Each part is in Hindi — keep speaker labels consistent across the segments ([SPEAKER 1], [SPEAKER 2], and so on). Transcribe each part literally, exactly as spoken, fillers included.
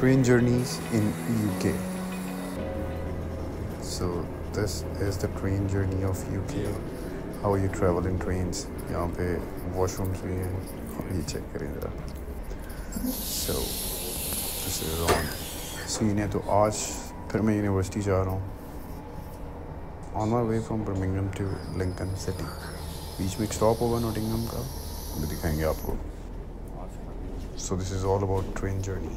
[SPEAKER 1] train journeys in U K. So this is the train journey of U K. How you travel in trains. यहाँ पे washrooms भी हैं. ये check करें ज़रा. So this is on. Scene है तो आज फिर मैं यूनिवर्सिटी जा रहा हूँ. On my way from Birmingham to Lincoln City. बीच में एक stop होगा नॉटिंघम का. वो दिखाएंगे आपको. So this is all about train journey.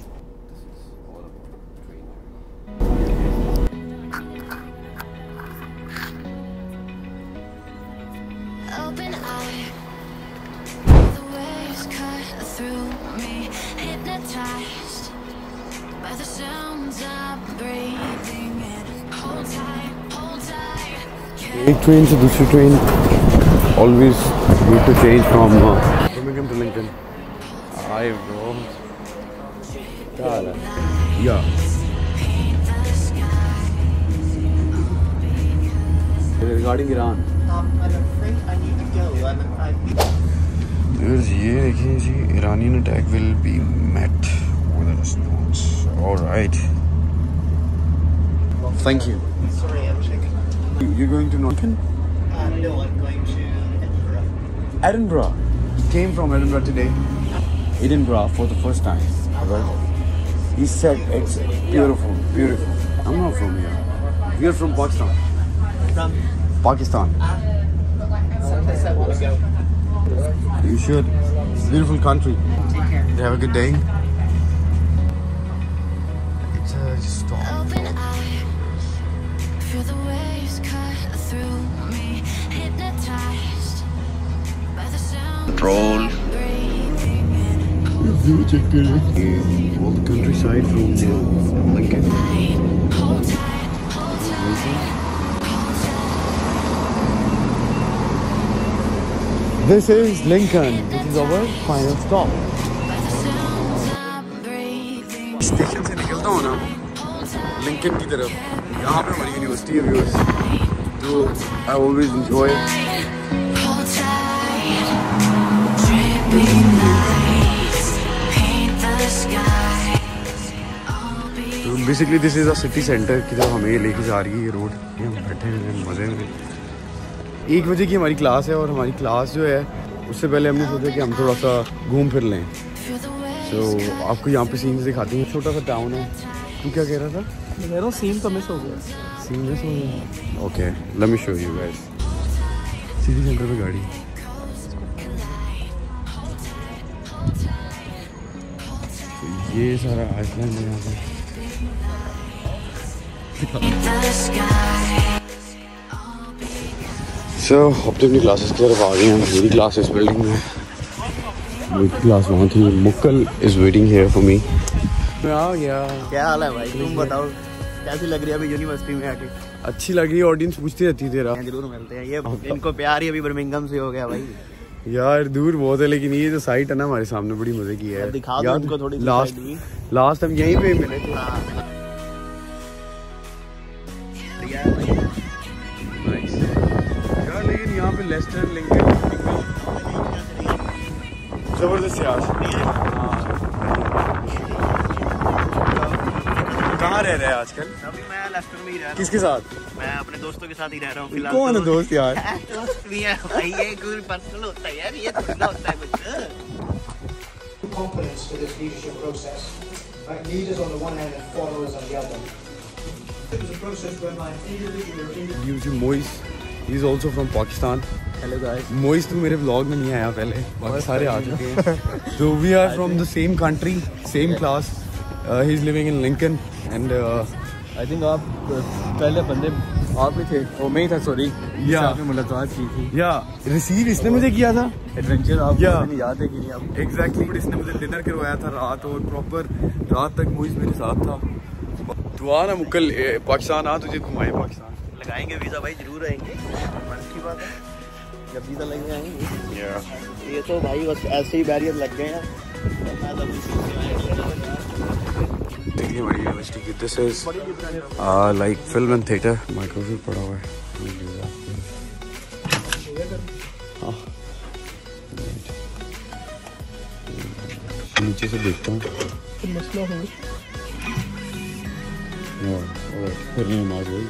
[SPEAKER 2] Open eye, the waves cut through me, hypnotized by the sounds I'm breathing in. Hold tight, hold tight.
[SPEAKER 1] एक ट्रेन से दूसरी train always need to change from uh, Birmingham to Lincoln. Hi bro. क्या हाल है? Yeah. Regarding Iran.
[SPEAKER 3] Um, I'm afraid I need to go. I'm, I'm...
[SPEAKER 1] ये देखिए जी, Iranian attack will be met with a response. All right. Thank you.
[SPEAKER 3] Sorry, I'm checking.
[SPEAKER 1] You're going to Lincoln?
[SPEAKER 3] Uh, no, I'm going to Edinburgh.
[SPEAKER 1] Edinburgh. Came from Edinburgh today. Edinburgh for the first time. Right? He said it's beautiful, beautiful. I'm not from here. We're from Pakistan.
[SPEAKER 3] From
[SPEAKER 1] Pakistan.
[SPEAKER 3] someplace I want to go.
[SPEAKER 1] You should. Beautiful country.
[SPEAKER 3] Take care.
[SPEAKER 1] Have a good day. It's uh, just stop.
[SPEAKER 2] Open eye, feel the waves cut through me, hypnotized by the sounds
[SPEAKER 1] Control.
[SPEAKER 2] I'm breathing in.
[SPEAKER 1] Check it. All the countryside from uh, Lincoln.
[SPEAKER 2] Hold tight, hold tight.
[SPEAKER 1] This is Lincoln. This is our final stop.
[SPEAKER 2] By the sounds I'm breathing.
[SPEAKER 1] Station से निकलता हूँ ना लिंकन की तरफ. यहाँ पे हमारी यूनिवर्सिटी है व्यूअर्स. तो I always enjoy.
[SPEAKER 2] Hold tight, dripping lights paint the sky. I'll be
[SPEAKER 1] So basically this is a city center की तरफ हमें लेके जा रही है ये रोड. हम बैठे हैं मजे में. एक बजे की हमारी क्लास है और हमारी क्लास जो है उससे पहले हमने सोचा कि हम थोड़ा सा घूम फिर लें.
[SPEAKER 2] feel the waves.
[SPEAKER 1] तो आपको यहाँ पे सीन्स दिखाती हैं. छोटा सा टाउन है. तू क्या कह रहा था?
[SPEAKER 3] मैं कह रहा हूँ सीन तो मिस हो गया.
[SPEAKER 1] सीन मिस हो गया. Okay let me show you guys. City centre पे गाड़ी. तो ये सारा आइसलैंड है यहाँ पे.
[SPEAKER 2] The sky.
[SPEAKER 1] सो अपनी अपनी क्लासेस की तरफ आ गए हैं. मेरी क्लास इस बिल्डिंग में. मेरी क्लास वहाँ थी. Mukkal is waiting here for me. मैं आ गया.
[SPEAKER 3] क्या हाल है भाई? तुम बताओ कैसी लग रही है अभी यूनिवर्सिटी में आके?
[SPEAKER 1] अच्छी लग रही है. ऑडियंस पूछती रहती है तेरा.
[SPEAKER 3] जरूर मिलते हैं. ये इनको प्यार ही अभी बर्मिंघम से हो गया भाई.
[SPEAKER 1] यार दूर बहुत है लेकिन ये जो साइट है ना हमारे सामने बड़ी मजे की है.
[SPEAKER 3] दिखा दो उनको थोड़ी.
[SPEAKER 1] लास्ट लास्ट हम यहीं पे मिले थे. नाइस यार. लेकिन यहाँ पे लेस्टर लिंकन जबरदस्त यार. कहाँ रह रहे हैं आजकल?
[SPEAKER 3] अभी मैं लेस्टर में ही रह रहा हूँ.
[SPEAKER 1] किसके साथ?
[SPEAKER 3] मैं अपने दोस्तों के साथ ही रह रहा हूँ फिलहाल.
[SPEAKER 1] कौन है दोस्त यार?
[SPEAKER 3] दोस्त भी है भाई. ये कोई पर्सनल होता है यार. ये थोड़ा होता है कुछ.
[SPEAKER 4] Components to this leadership process, right? Leaders on the one hand and followers on the other. It was a process where my individual individual
[SPEAKER 1] You see Moise, he is also from Pakistan.
[SPEAKER 3] Hello guys.
[SPEAKER 1] Moise तो मेरे vlog में नहीं आया पहले. बाकी सारे आ चुके हैं. So we are from the same country, same class. Uh, he is living in Lincoln and uh,
[SPEAKER 3] I think आप पहले बंदे आप ही थे. ओ मैं ही था. सॉरी.
[SPEAKER 1] या
[SPEAKER 3] आपने मुलाकात की थी.
[SPEAKER 1] या रिसीव इसने मुझे किया था.
[SPEAKER 3] एडवेंचर आप
[SPEAKER 1] या
[SPEAKER 3] नहीं याद है कि नहीं आपको?
[SPEAKER 1] एग्जैक्टली. बट इसने मुझे डिनर करवाया था रात और प्रॉपर रात तक मोइस मेरे साथ था. दुआ ना मुक्कल पाकिस्तान आ तुझे घुमाए पाकिस्तान.
[SPEAKER 3] लगाएंगे वीज़ा भाई. जरूर आएंगे. मन की बात है. जब वीज़ा लगे आएंगे.
[SPEAKER 1] Yeah.
[SPEAKER 3] ये तो भाई बस ऐसे ही बैरियर लग गए हैं.
[SPEAKER 1] देखिए हमारी यूनिवर्सिटी की. This is like film and theatre. Microphone पड़ा हुआ है. हाँ नीचे से देखता हूँ.
[SPEAKER 3] मसला हो
[SPEAKER 1] फिर नमाज हुई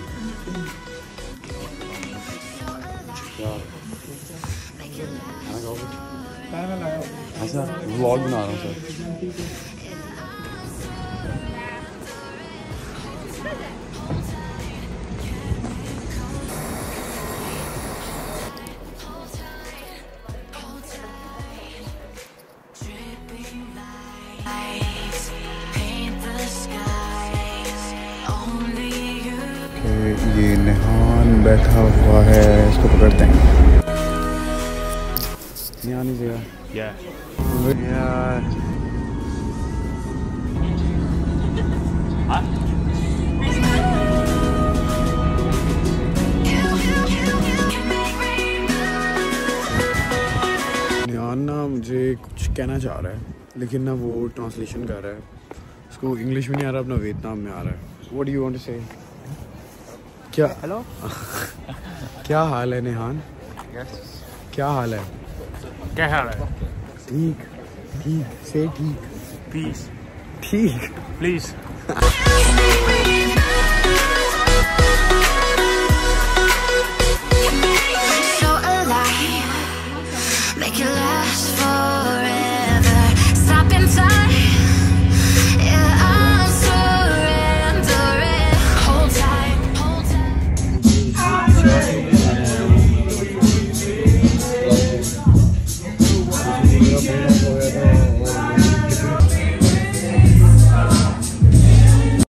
[SPEAKER 1] ऐसा व्लॉग बना रहा हूँ सर। ये निहान बैठा हुआ है, इसको पकड़ते हैं। Nihan is here.
[SPEAKER 5] Yeah.
[SPEAKER 1] यार निहान ना मुझे कुछ कहना चाह रहा है, लेकिन ना वो ट्रांसलेशन कर रहा है। उसको इंग्लिश में नहीं आ रहा, अपना वियतनाम में आ रहा है। What do you want to say? क्या
[SPEAKER 5] Hello?
[SPEAKER 1] क्या हाल है निहान?
[SPEAKER 5] Yes.
[SPEAKER 1] क्या हाल है?
[SPEAKER 5] क्या हाल है?
[SPEAKER 1] ठीक ठीक से ठीक
[SPEAKER 5] Peace.
[SPEAKER 1] ठीक
[SPEAKER 5] Please.